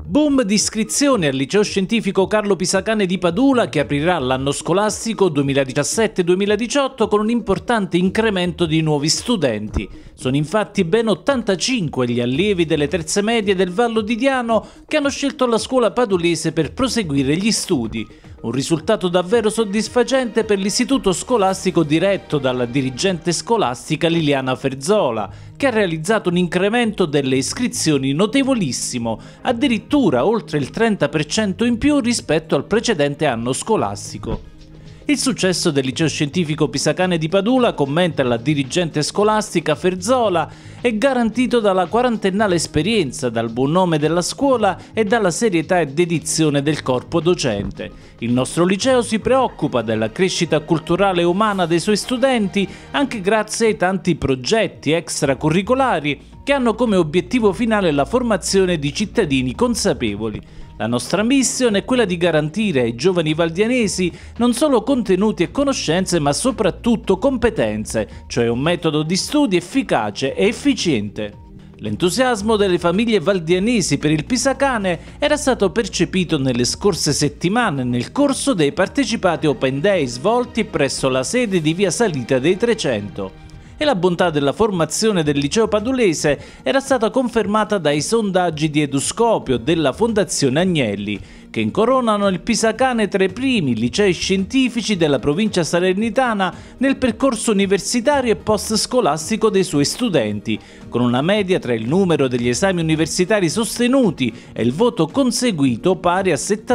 Boom di iscrizioni al Liceo Scientifico Carlo Pisacane di Padula, che aprirà l'anno scolastico 2017-2018 con un importante incremento di nuovi studenti. Sono infatti ben 85 gli allievi delle terze medie del Vallo di Diano che hanno scelto la scuola padulese per proseguire gli studi. Un risultato davvero soddisfacente per l'istituto scolastico diretto dalla dirigente scolastica Liliana Ferzola, che ha realizzato un incremento delle iscrizioni notevolissimo, addirittura oltre il 30% in più rispetto al precedente anno scolastico. Il successo del Liceo Scientifico Pisacane di Padula, commenta la dirigente scolastica Ferzola, è garantito dalla quarantennale esperienza, dal buon nome della scuola e dalla serietà e dedizione del corpo docente. Il nostro liceo si preoccupa della crescita culturale e umana dei suoi studenti anche grazie ai tanti progetti extracurricolari che hanno come obiettivo finale la formazione di cittadini consapevoli. La nostra missione è quella di garantire ai giovani valdianesi non solo contenuti e conoscenze, ma soprattutto competenze, cioè un metodo di studio efficace e efficiente. L'entusiasmo delle famiglie valdianesi per il Pisacane era stato percepito nelle scorse settimane nel corso dei partecipati Open Day svolti presso la sede di Via Salita dei 300. E la bontà della formazione del liceo padulese era stata confermata dai sondaggi di Eduscopio della Fondazione Agnelli, che incoronano il Pisacane tra i primi licei scientifici della provincia salernitana nel percorso universitario e post-scolastico dei suoi studenti, con una media tra il numero degli esami universitari sostenuti e il voto conseguito pari a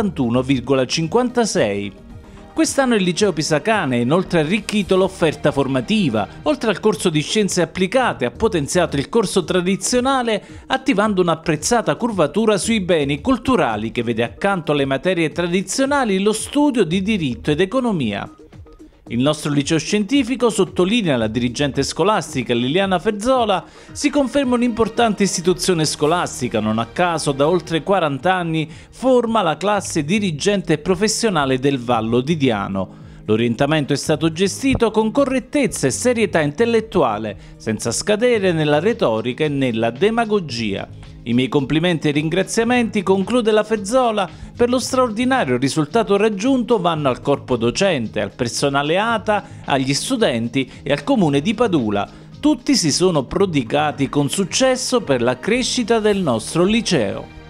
71,56. Quest'anno il Liceo Pisacane ha inoltre arricchito l'offerta formativa. Oltre al corso di Scienze Applicate ha potenziato il corso tradizionale attivando un'apprezzata curvatura sui beni culturali che vede accanto alle materie tradizionali lo studio di diritto ed economia. Il nostro liceo scientifico, sottolinea la dirigente scolastica Liliana Ferzola, si conferma un'importante istituzione scolastica, non a caso da oltre 40 anni forma la classe dirigente professionale del Vallo di Diano. L'orientamento è stato gestito con correttezza e serietà intellettuale, senza scadere nella retorica e nella demagogia. I miei complimenti e ringraziamenti, conclude la Ferzola, per lo straordinario risultato raggiunto vanno al corpo docente, al personale ATA, agli studenti e al comune di Padula. Tutti si sono prodigati con successo per la crescita del nostro liceo.